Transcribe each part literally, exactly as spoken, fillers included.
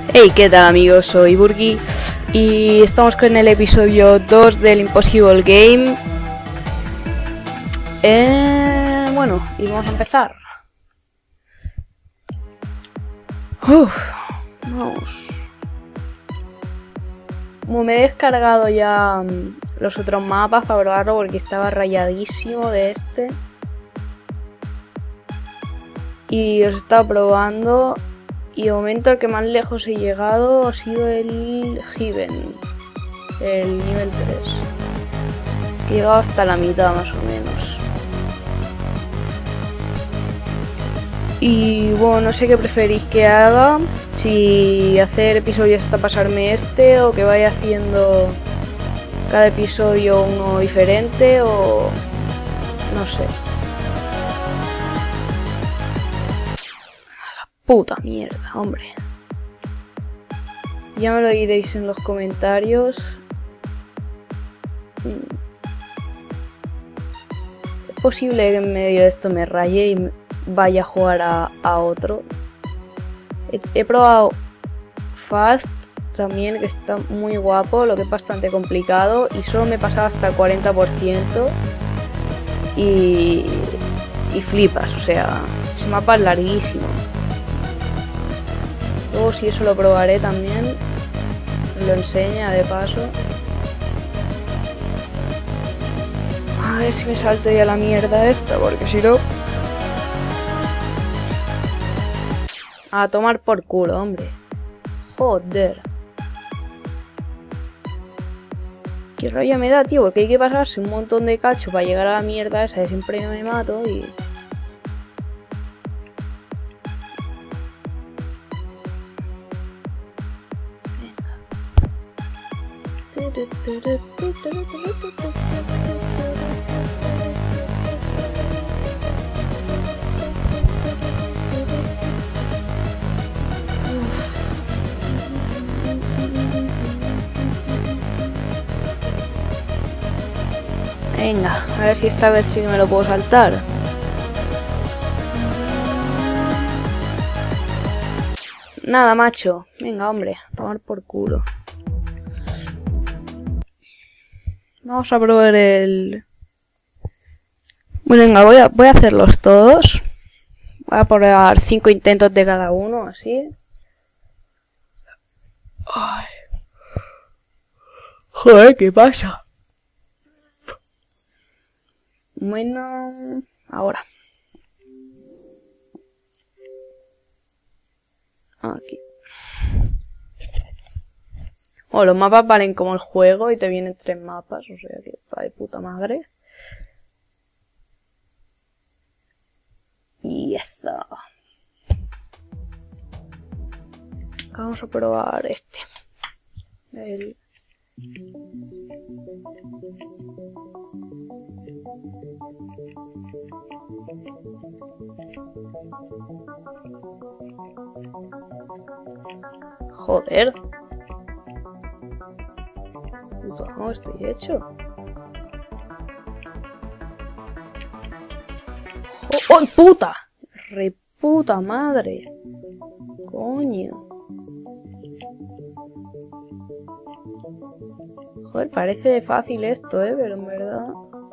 Hey, ¿qué tal amigos? Soy Burgi y estamos con el episodio dos del Impossible Game. Eh, bueno, y vamos a empezar. Uf, vamos. Como me he descargado ya um, los otros mapas para probarlo porque estaba rayadísimo de este. Y los he estado probando. Y de momento el que más lejos he llegado ha sido el Heaven, el nivel tres. He llegado hasta la mitad más o menos. Y bueno, no sé qué preferís que haga, si hacer episodios hasta pasarme este o que vaya haciendo cada episodio uno diferente o no sé. Puta mierda, hombre. Ya me lo diréis en los comentarios. Es posible que en medio de esto me raye y vaya a jugar a, a otro. He, he probado Fast también, que está muy guapo, lo que es bastante complicado. Y solo me pasaba hasta el cuarenta por ciento. Y, y flipas, o sea, ese mapa es larguísimo. Luego si eso lo probaré también, lo enseña de paso. A ver si me salto ya la mierda esta, porque si no... A tomar por culo, hombre. Joder. Qué rollo me da, tío, porque hay que pasarse un montón de cacho para llegar a la mierda esa, que siempre me mato y... Venga, a ver si esta vez sí me lo puedo saltar. Nada, macho. Venga, hombre, a tomar por culo. Vamos a probar el... Bueno, venga, voy a, voy a hacerlos todos. Voy a probar cinco intentos de cada uno, así. Ay. Joder, ¿qué pasa? Bueno, ahora. Aquí. Oh, los mapas valen como el juego y te vienen tres mapas, o sea que está de puta madre. Y eso. Vamos a probar este. El... Joder. No, estoy hecho. ¡Oh, oh puta! ¡Re puta madre! Coño. Joder, parece fácil esto, eh, pero en verdad...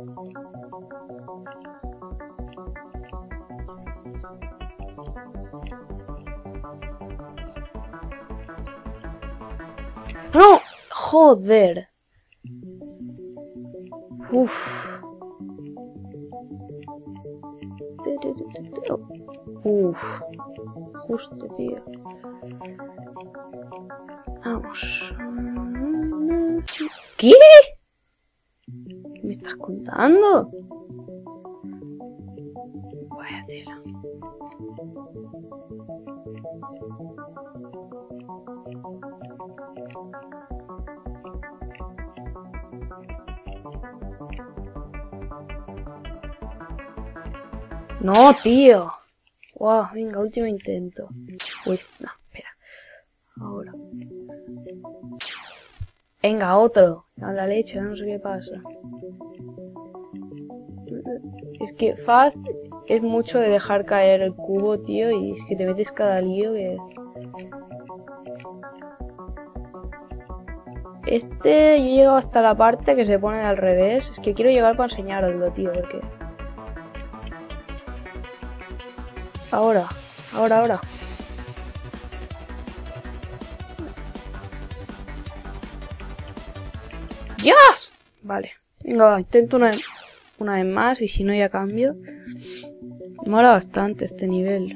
¡No! ¡Joder! Uff. Uff. Justo, tío. Vamos. ¿Qué? ¿Qué me estás contando? Vaya tela. No, tío. Wow, venga, último intento. Uy, no, espera. Ahora. Venga, otro. A la leche, no sé qué pasa. Es que Fast es mucho de dejar caer el cubo, tío, y es que te metes cada lío que... Este, yo he llegado hasta la parte que se pone al revés. Es que quiero llegar para enseñaroslo, tío, porque... Ahora, ahora, ahora. ¡Dios! Vale. Venga, intento una, una vez más y si no ya cambio. Me mola bastante este nivel.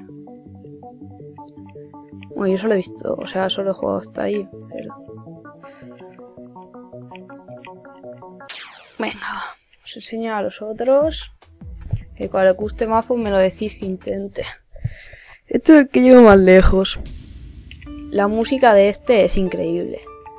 Bueno, yo solo he visto, o sea, solo he jugado hasta ahí, pero... Venga, os enseño a los otros. Que cuando le guste más, pues me lo decís que intente. Este es el que llevo más lejos. La música de este es increíble.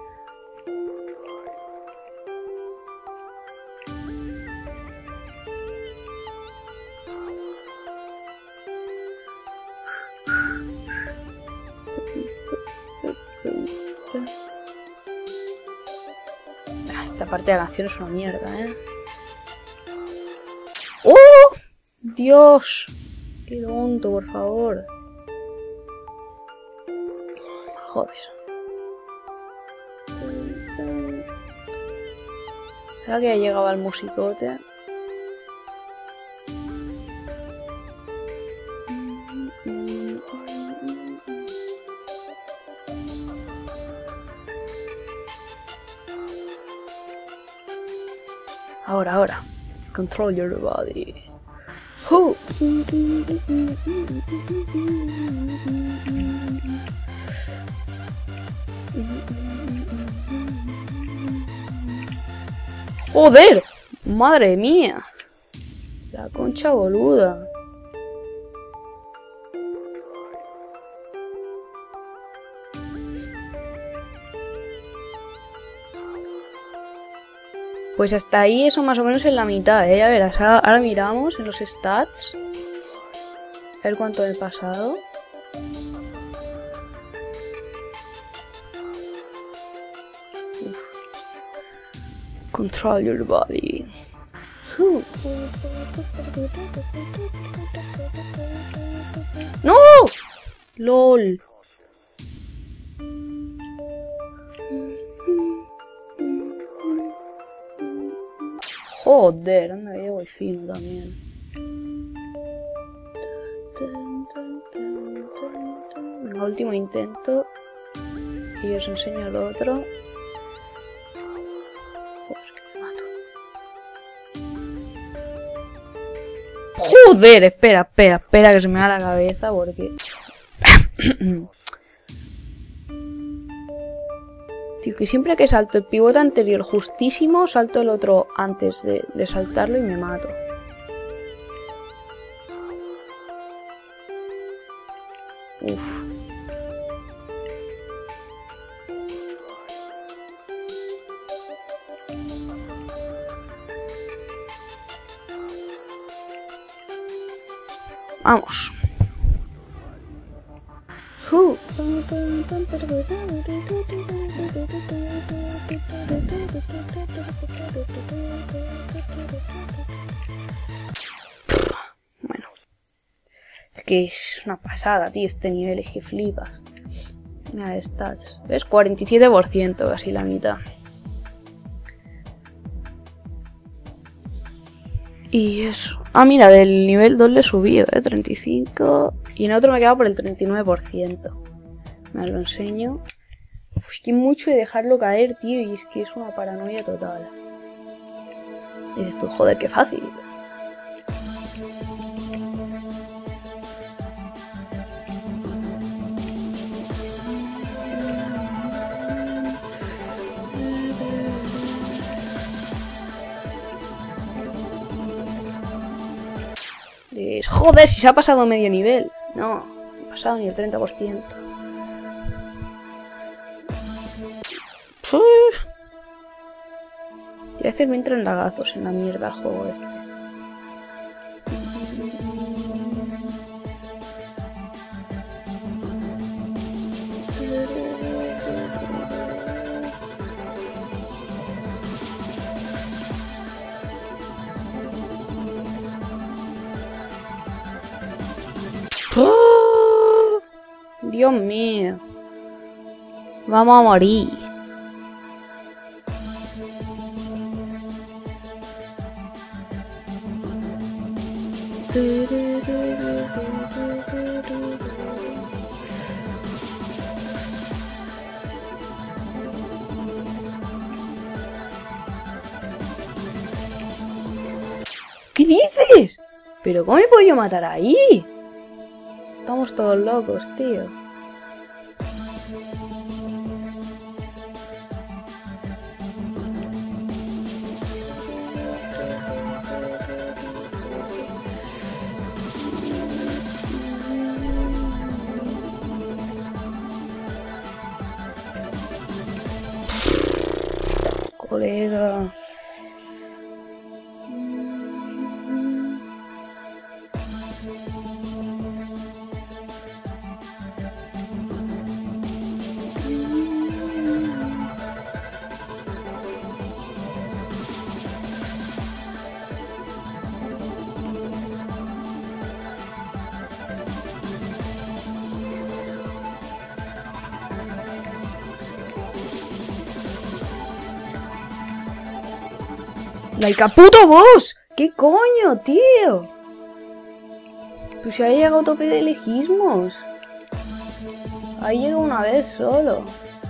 Esta parte de la canción es una mierda, ¿eh? ¡Oh! ¡Dios! ¡Qué tonto, por favor! Joder. Ahora que ya llegaba el musicote. Ahora, ahora. Control your body. ¡Oh! ¡Joder! ¡Madre mía! La concha boluda. Pues hasta ahí eso más o menos en la mitad, ¿eh? Ya verás, ahora, ahora miramos en los stats. A ver cuánto he pasado. Uf. Control your body. ¡No! ¡Lol! Joder, anda que llevo el fino también. Venga, último intento. Y os enseño el otro. Joder, que me mato. Joder, espera, espera, espera que se me da la cabeza porque... Tío, que siempre que salto el pivote anterior justísimo, salto el otro antes de, de saltarlo y me mato. Uf. Vamos. Uh. Bueno, es que es una pasada, tío, este nivel es que flipas. Mira, stats, ¿ves? cuarenta y siete por ciento, casi la mitad. Y eso. Ah, mira, del nivel dos le he subido, ¿eh? treinta y cinco. Y en otro me he quedado por el treinta y nueve por ciento. Me lo enseño. Uf, que mucho de dejarlo caer, tío. Y es que es una paranoia total. Y dices tú, joder, qué fácil. Dices, joder, si se ha pasado medio nivel. No, no ha pasado ni el treinta por ciento. Y a veces me entran lagazos en la mierda el juego este. ¡Oh! Dios mío. Vamos a morir. ¿Qué dices? ¿Pero cómo me he podido matar ahí? Estamos todos locos, tío. Colega. ¡Laika puto boss! ¿Qué coño, tío? Pues ya ha llegado a tope de legismos. Ahí llegó una vez solo.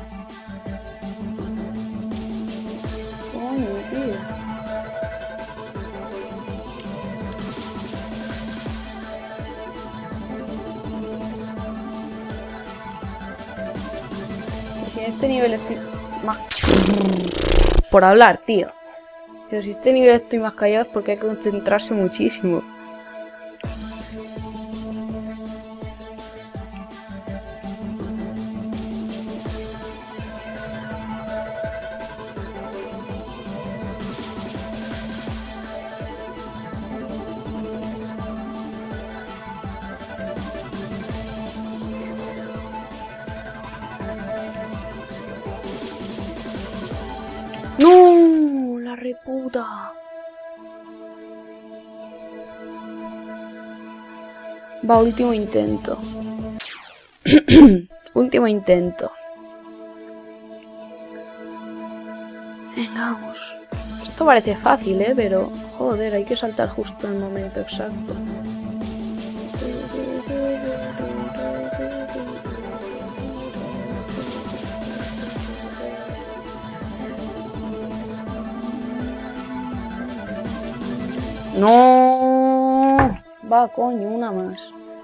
Coño, tío. Que si en este nivel estoy más... Por hablar, tío. Pero si este nivel estoy más callado es porque hay que concentrarse muchísimo. ¡No! ¡La reputa! Va, último intento. Último intento. Venga, vamos. Esto parece fácil, ¿eh? Pero, joder, hay que saltar justo en el momento exacto. No, va, coño, una más.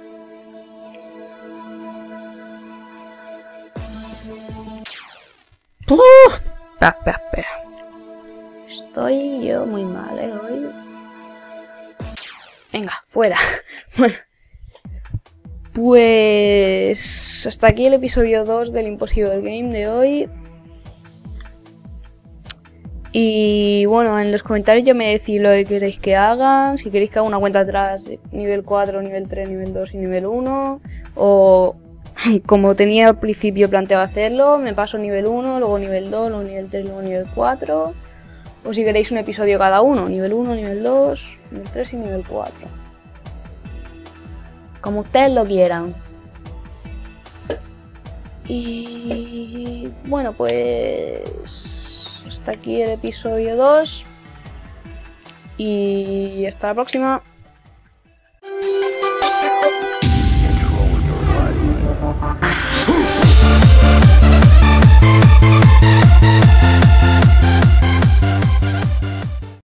Uh, espera, espera, espera. Estoy yo muy mal, ¿eh? Hoy. Venga, fuera. Bueno. Pues hasta aquí el episodio dos del Impossible Game de hoy. Y bueno, en los comentarios ya me decís lo que queréis que haga. Si queréis que haga una cuenta atrás, nivel cuatro, nivel tres, nivel dos y nivel uno. O como tenía al principio planteado hacerlo, me paso nivel uno, luego nivel dos, luego nivel tres, luego nivel cuatro. O si queréis un episodio cada uno, nivel uno, nivel dos, nivel tres y nivel cuatro. Como ustedes lo quieran. Y bueno, pues hasta aquí el episodio dos y hasta la próxima.